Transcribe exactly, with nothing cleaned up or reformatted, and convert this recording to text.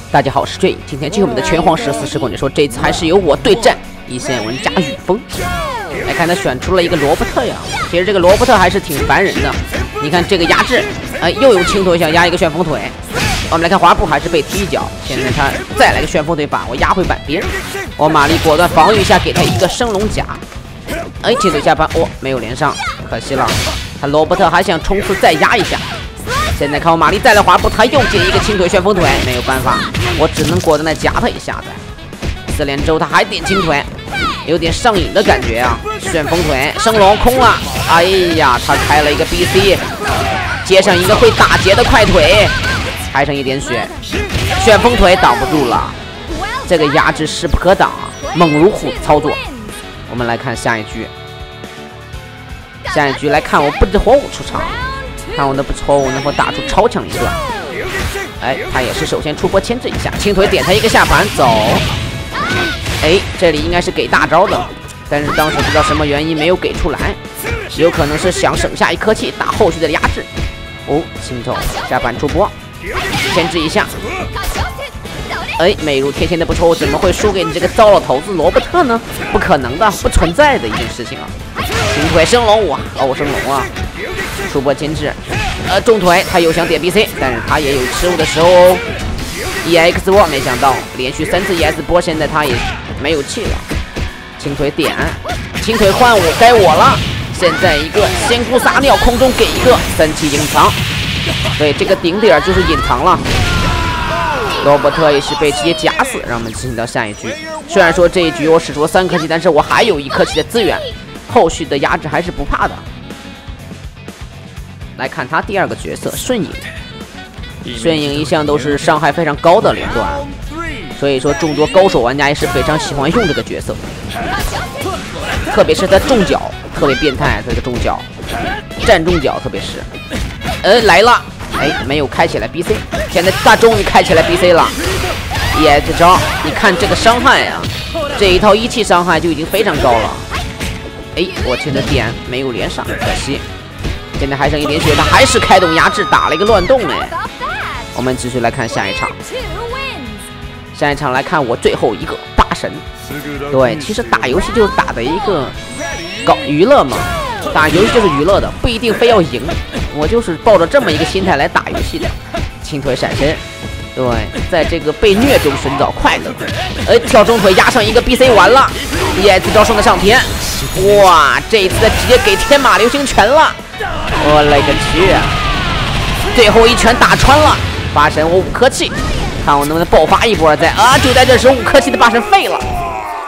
大家好，我是 J， 今天继续我们的拳皇十四时光。你说这次还是由我对战一线玩家雨峰。来看他选出了一个罗伯特呀，其实这个罗伯特还是挺烦人的。你看这个压制，呃，又有轻腿想压一个旋风腿。我们来看滑步还是被踢一脚，现在他再来个旋风腿把我压回板边。我玛丽果断防御一下，给他一个升龙甲。哎，轻腿下扳，哦，没有连上，可惜了。他罗伯特还想冲刺再压一下。现在看我玛丽再来滑步，他又接一个轻腿旋风腿，没有办法，我只能果断来夹他一下子。四连之后他还点轻腿，有点上瘾的感觉啊！旋风腿升龙空了，哎呀，他开了一个 B C， 接上一个会打劫的快腿，还剩一点血，旋风腿挡不住了，这个压制势不可挡，猛如虎的操作。我们来看下一局，下一局来看我不知火舞出场。看我的不错，我能否打出超强一段？哎，他也是首先出波牵制一下，轻腿点他一个下盘走。哎，这里应该是给大招的，但是当时不知道什么原因没有给出来，有可能是想省下一颗气打后续的压制。哦，轻手下盘出波，牵制一下。哎，美如天仙的不抽，怎么会输给你这个糟老头子罗伯特呢？不可能的，不存在的一件事情啊！轻腿升龙哇，哦，升龙啊！出波牵制，呃，重腿他又想点 B C， 但是他也有失误的时候哦。E X 波没想到连续三次 E S 波，现在他也没有气了。轻腿点，轻腿换我该我了。现在一个仙姑撒尿，空中给一个三七隐藏，对，这个顶点就是隐藏了。罗伯特也是被直接夹死，让我们进行到下一局。虽然说这一局我使出了三颗气，但是我还有一颗气的资源，后续的压制还是不怕的。来看他第二个角色瞬影，瞬影一向都是伤害非常高的连段，所以说众多高手玩家也是非常喜欢用这个角色，特别是他重脚特别变态，这个重脚站重脚特别是，呃来了，哎没有开起来 B C， 现在他终于开起来 B C 了，耶这招你看这个伤害呀、啊，这一套一气伤害就已经非常高了，哎我前的点没有连上，可惜。现在还剩一点血，他还是开动压制，打了一个乱动哎。我们继续来看下一场，下一场来看我最后一个八神。对，其实打游戏就是打的一个搞娱乐嘛，打游戏就是娱乐的，不一定非要赢。我就是抱着这么一个心态来打游戏的。轻腿闪身，对，在这个被虐中寻找快乐。哎，跳中腿压上一个 B C 完了，耶，这招升得上天，哇，这一次直接给天马流星拳了。我勒个去啊！最后一拳打穿了，八神我五颗气，看我能不能爆发一波再啊！就在这时，五颗气的八神废了。